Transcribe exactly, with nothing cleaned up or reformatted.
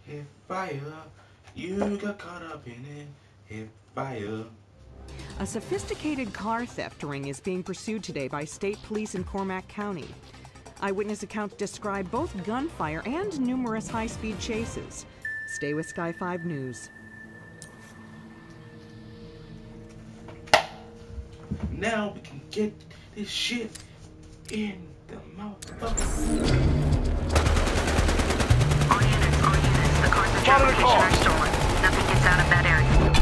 Hit fire. You got caught up in it. Hit fire. A sophisticated car theft ring is being pursued today by state police in Cormac County. Eyewitness accounts describe both gunfire and numerous high-speed chases. Stay with Sky five News. Now we can get this shit in the motherfucker. All units, all units. The cars on station are stolen. Nothing gets out of that area.